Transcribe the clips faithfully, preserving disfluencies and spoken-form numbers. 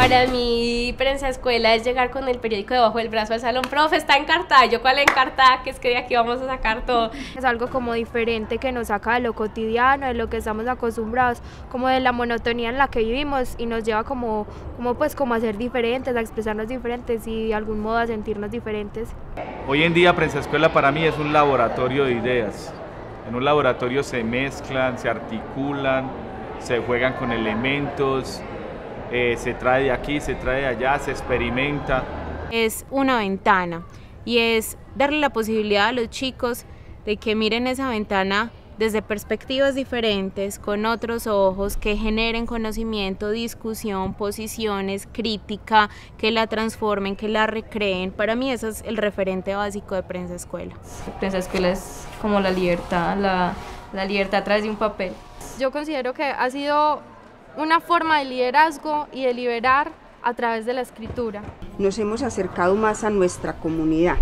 Para mí, Prensa Escuela es llegar con el periódico debajo del brazo al salón. Profe, está en Cartago. ¿Yo cuál en Cartago? Que es que de aquí vamos a sacar todo. Es algo como diferente que nos saca de lo cotidiano, de lo que estamos acostumbrados, como de la monotonía en la que vivimos y nos lleva como, como, pues, como a ser diferentes, a expresarnos diferentes y de algún modo a sentirnos diferentes. Hoy en día Prensa Escuela para mí es un laboratorio de ideas. En un laboratorio se mezclan, se articulan, se juegan con elementos. Eh, se trae de aquí, se trae de allá, se experimenta. Es una ventana y es darle la posibilidad a los chicos de que miren esa ventana desde perspectivas diferentes, con otros ojos, que generen conocimiento, discusión, posiciones, crítica, que la transformen, que la recreen. Para mí ese es el referente básico de Prensa Escuela. Prensa Escuela es como la libertad, la, la libertad a través de un papel. Yo considero que ha sido una forma de liderazgo y de liberar a través de la escritura. Nos hemos acercado más a nuestra comunidad.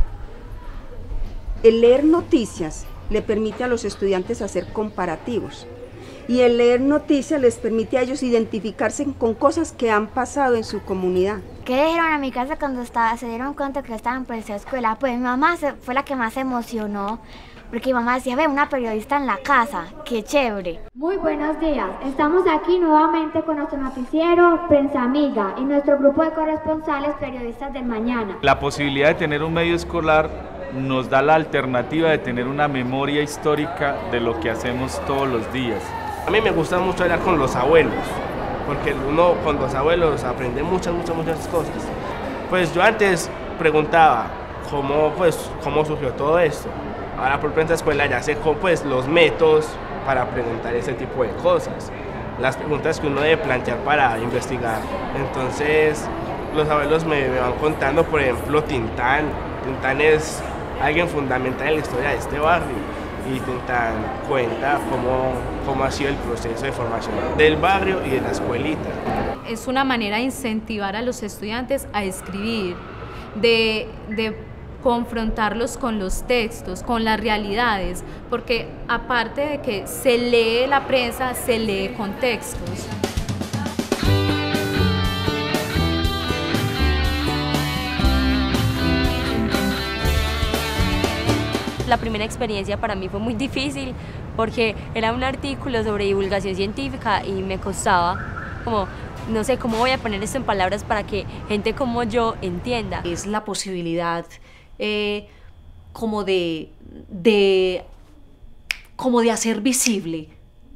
El leer noticias le permite a los estudiantes hacer comparativos y el leer noticias les permite a ellos identificarse con cosas que han pasado en su comunidad. ¿Qué dijeron a mi casa cuando estaba, se dieron cuenta que estaba en Prensa Escuela? Pues mi mamá se, fue la que más se emocionó. Porque mi mamá decía, ve, una periodista en la casa, qué chévere. Muy buenos días, estamos aquí nuevamente con nuestro noticiero Prensa Amiga y nuestro grupo de corresponsales periodistas del mañana. La posibilidad de tener un medio escolar nos da la alternativa de tener una memoria histórica de lo que hacemos todos los días. A mí me gusta mucho hablar con los abuelos, porque uno con los abuelos aprende muchas, muchas, muchas cosas. Pues yo antes preguntaba cómo, pues, cómo surgió todo esto. Ahora por Prensa Escuela ya sé pues, los métodos para preguntar ese tipo de cosas, las preguntas que uno debe plantear para investigar. Entonces los abuelos me, me van contando, por ejemplo, Tintán. Tintán es alguien fundamental en la historia de este barrio y Tintán cuenta cómo, cómo ha sido el proceso de formación del barrio y de la escuelita. Es una manera de incentivar a los estudiantes a escribir, de, de confrontarlos con los textos, con las realidades, porque aparte de que se lee la prensa, se lee con textos. La primera experiencia para mí fue muy difícil porque era un artículo sobre divulgación científica y me costaba como, no sé, cómo voy a poner esto en palabras para que gente como yo entienda. Es la posibilidad Eh, como de, de, como de hacer visible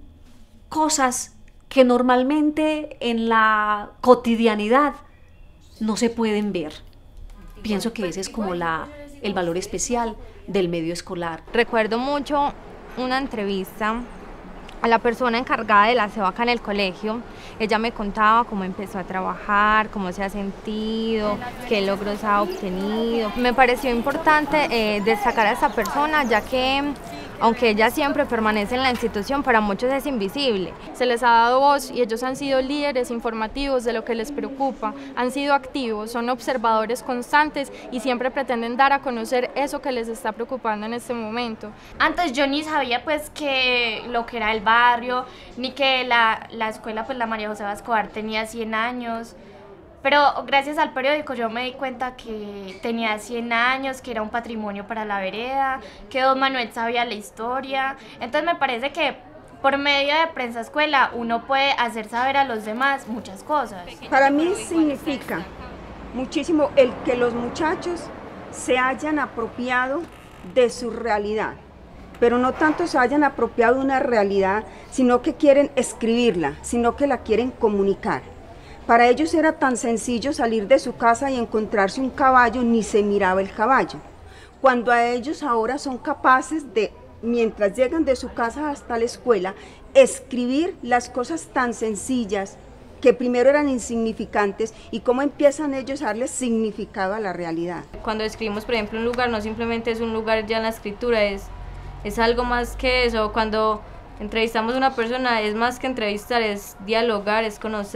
cosas que normalmente en la cotidianidad no se pueden ver. Pienso que ese es como la, el valor especial del medio escolar. Recuerdo mucho una entrevista a la persona encargada del aseo acá en el colegio. Ella me contaba cómo empezó a trabajar, cómo se ha sentido, qué logros ha obtenido. Me pareció importante eh, destacar a esta persona, ya que aunque ella siempre permanece en la institución, para muchos es invisible. Se les ha dado voz y ellos han sido líderes informativos de lo que les preocupa, han sido activos, son observadores constantes y siempre pretenden dar a conocer eso que les está preocupando en este momento. Antes yo ni sabía pues que lo que era el barrio, ni que la, la escuela, pues la María José Escobar tenía cien años. Pero gracias al periódico yo me di cuenta que tenía cien años, que era un patrimonio para la vereda, que don Manuel sabía la historia. Entonces me parece que por medio de Prensa Escuela uno puede hacer saber a los demás muchas cosas. Para mí significa muchísimo el que los muchachos se hayan apropiado de su realidad, pero no tanto se hayan apropiado de una realidad, sino que quieren escribirla, sino que la quieren comunicar. Para ellos era tan sencillo salir de su casa y encontrarse un caballo, ni se miraba el caballo. Cuando a ellos ahora son capaces de, mientras llegan de su casa hasta la escuela, escribir las cosas tan sencillas que primero eran insignificantes y cómo empiezan ellos a darle significado a la realidad. Cuando escribimos, por ejemplo, un lugar, no simplemente es un lugar ya en la escritura, es, es algo más que eso. Cuando entrevistamos a una persona, es más que entrevistar, es dialogar, es conocer.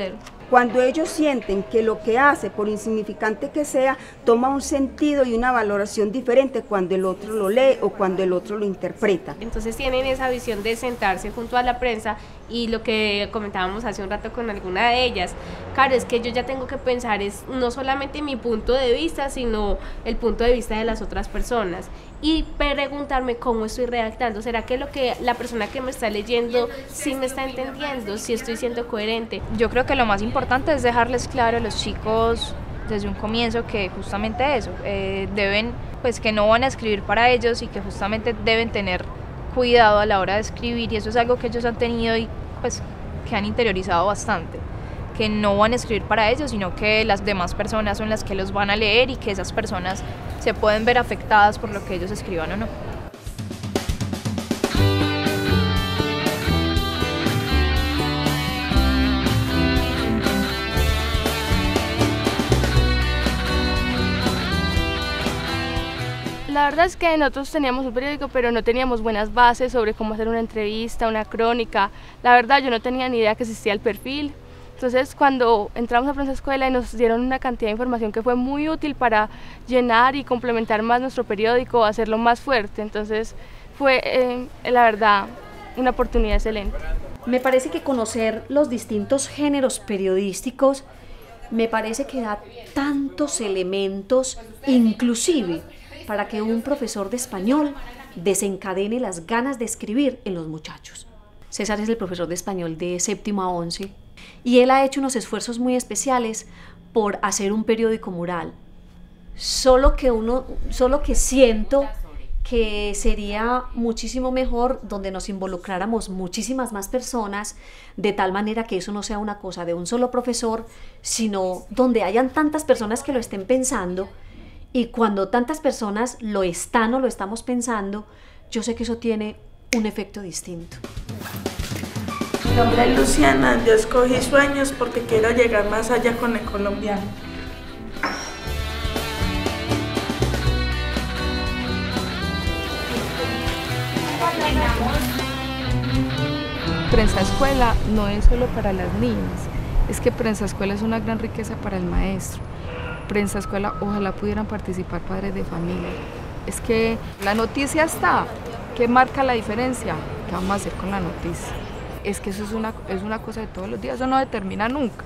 Cuando ellos sienten que lo que hace, por insignificante que sea, toma un sentido y una valoración diferente cuando el otro lo lee o cuando el otro lo interpreta. Entonces tienen esa visión de sentarse junto a la prensa y lo que comentábamos hace un rato con alguna de ellas, claro, es que yo ya tengo que pensar es no solamente mi punto de vista, sino el punto de vista de las otras personas y preguntarme cómo estoy redactando, ¿será que lo que la persona que me está leyendo sí me está entendiendo, si estoy siendo coherente? Yo creo que lo más importante es dejarles claro a los chicos desde un comienzo que justamente eso, eh, deben, pues que no van a escribir para ellos y que justamente deben tener cuidado a la hora de escribir, y eso es algo que ellos han tenido y pues que han interiorizado bastante, que no van a escribir para ellos, sino que las demás personas son las que los van a leer y que esas personas se pueden ver afectadas por lo que ellos escriban o no. La verdad es que nosotros teníamos un periódico, pero no teníamos buenas bases sobre cómo hacer una entrevista, una crónica. La verdad, yo no tenía ni idea que existía el perfil. Entonces, cuando entramos a Prensa Escuela y nos dieron una cantidad de información que fue muy útil para llenar y complementar más nuestro periódico, hacerlo más fuerte. Entonces, fue, eh, la verdad, una oportunidad excelente. Me parece que conocer los distintos géneros periodísticos me parece que da tantos elementos, inclusive para que un profesor de español desencadene las ganas de escribir en los muchachos. César es el profesor de español de séptimo a once y él ha hecho unos esfuerzos muy especiales por hacer un periódico mural. Solo que, uno, solo que siento que sería muchísimo mejor donde nos involucráramos muchísimas más personas, de tal manera que eso no sea una cosa de un solo profesor, sino donde hayan tantas personas que lo estén pensando. Y cuando tantas personas lo están o lo estamos pensando, yo sé que eso tiene un efecto distinto. Mi nombre es Luciana, yo escogí sueños porque quiero llegar más allá con el colombiano. Prensa Escuela no es solo para las niñas, es que Prensa Escuela es una gran riqueza para el maestro. Prensa Escuela, ojalá pudieran participar padres de familia. Es que la noticia está, ¿qué marca la diferencia? ¿Qué vamos a hacer con la noticia? Es que eso es una, es una cosa de todos los días, eso no determina nunca.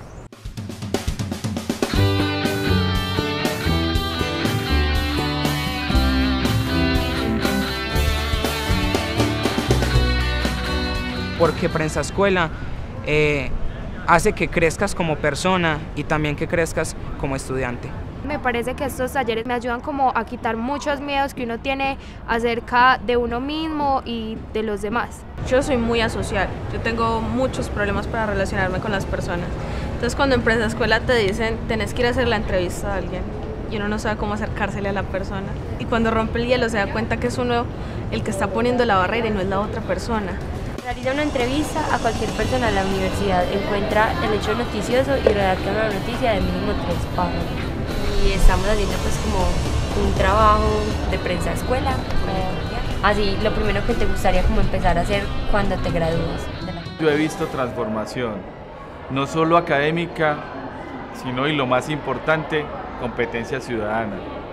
Porque Prensa Escuela eh, hace que crezcas como persona y también que crezcas como estudiante. Me parece que estos talleres me ayudan como a quitar muchos miedos que uno tiene acerca de uno mismo y de los demás. Yo soy muy asocial, yo tengo muchos problemas para relacionarme con las personas. Entonces cuando en Prensa Escuela te dicen tenés que ir a hacer la entrevista a alguien y uno no sabe cómo acercársele a la persona. Y cuando rompe el hielo se da cuenta que es uno el que está poniendo la barrera y no es la otra persona. Realiza una entrevista a cualquier persona en la universidad, encuentra el hecho noticioso y redacta una noticia de mínimo tres párrafos. Y estamos haciendo pues como un trabajo de Prensa Escuela. Así, lo primero que te gustaría como empezar a hacer cuando te gradúas. Yo he visto transformación, no solo académica, sino, y lo más importante, competencia ciudadana,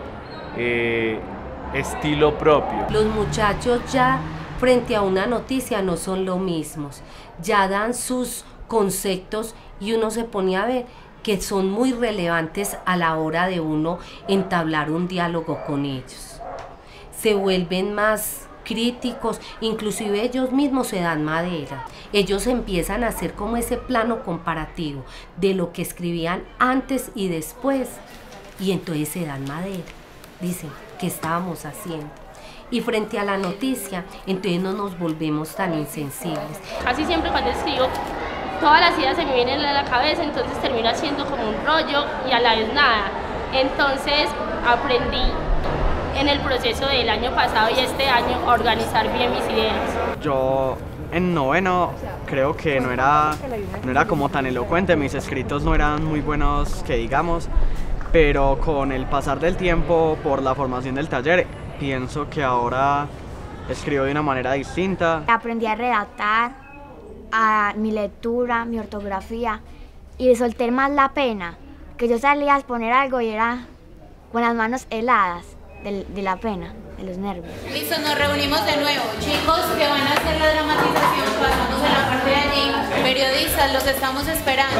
eh, estilo propio. Los muchachos ya frente a una noticia no son lo mismos, ya dan sus conceptos y uno se pone a ver que son muy relevantes a la hora de uno entablar un diálogo con ellos. Se vuelven más críticos, inclusive ellos mismos se dan madera. Ellos empiezan a hacer como ese plano comparativo de lo que escribían antes y después, y entonces se dan madera. Dicen, ¿qué estábamos haciendo? Y frente a la noticia, entonces no nos volvemos tan insensibles. Casi siempre cuando escribo, todas las ideas se me vienen a la cabeza, entonces termino haciendo como un rollo y a la vez nada. Entonces aprendí en el proceso del año pasado y este año a organizar bien mis ideas. Yo en noveno creo que no era, no era como tan elocuente, mis escritos no eran muy buenos que digamos, pero con el pasar del tiempo por la formación del taller, pienso que ahora escribo de una manera distinta. Aprendí a redactar, a mi lectura, mi ortografía y solté más la pena, que yo salía a exponer algo y era con las manos heladas de, de la pena, de los nervios. Listo, nos reunimos de nuevo. Chicos que van a hacer la dramatización, pasamos a la parte de allí. Periodistas, los estamos esperando.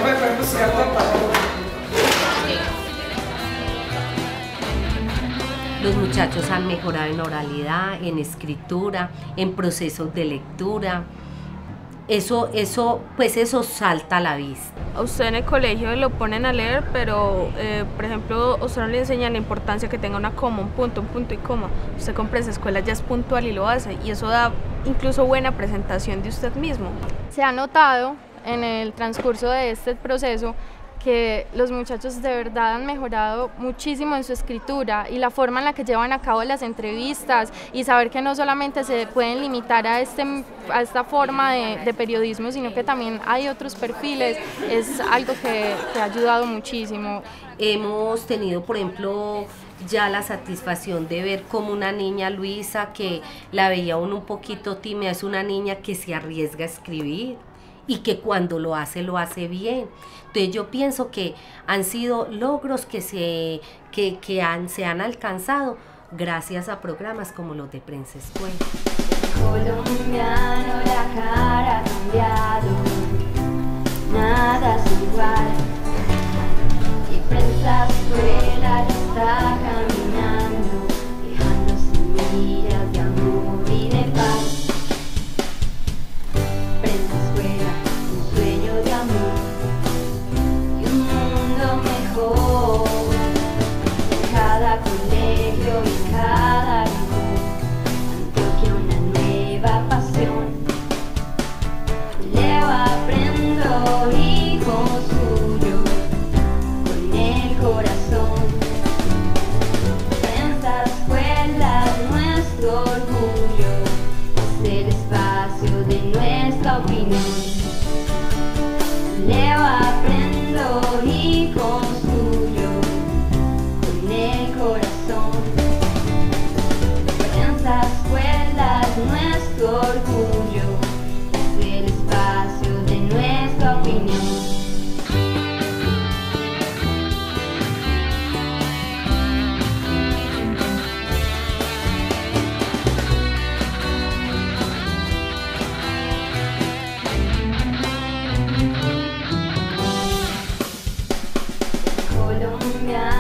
Los muchachos han mejorado en oralidad, en escritura, en procesos de lectura. Eso, eso, pues eso salta a la vista. A usted en el colegio lo ponen a leer, pero, eh, por ejemplo, a usted no le enseñan la importancia que tenga una coma, un punto, un punto y coma. Usted con Prensescuela ya es puntual y lo hace, y eso da incluso buena presentación de usted mismo. Se ha notado en el transcurso de este proceso que los muchachos de verdad han mejorado muchísimo en su escritura y la forma en la que llevan a cabo las entrevistas, y saber que no solamente se pueden limitar a, este, a esta forma de, de periodismo, sino que también hay otros perfiles, es algo que, que ha ayudado muchísimo. Hemos tenido, por ejemplo, ya la satisfacción de ver como una niña, Luisa, que la veía uno un poquito tímida, es una niña que se arriesga a escribir y que cuando lo hace, lo hace bien. Entonces yo pienso que han sido logros que se, que, que han, se han alcanzado gracias a programas como los de Prensescuela. Colombiano, la cara ha cambiado, nada es igual, y Prensescuela está caminando, dejando semillas de amor y de paz. Cada colegio y cada rincón, Antioquia una nueva pasión. Leo aprendo y construyo con el corazón. Prensescuela es nuestro orgullo, es el espacio de nuestra opinión. Leo aprendo y construyo con el corazón. Prensescuela es nuestro orgullo, es el espacio de nuestra opinión. Colombia